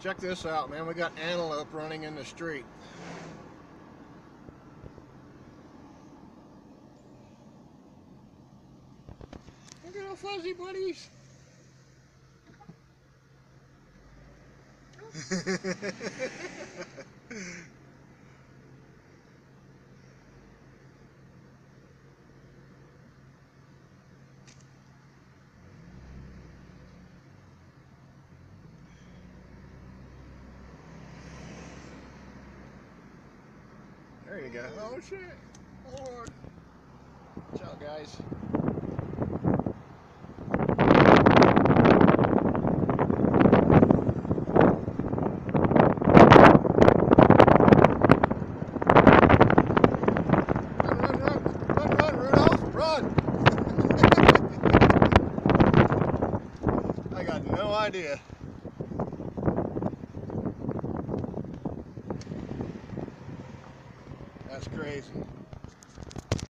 Check this out, man. We got antelope running in the street. Look at our fuzzy buddies. There you go. Oh shit. Oh Lord. Watch out, guys. Run, Rudolph, run! I got no idea. That's crazy.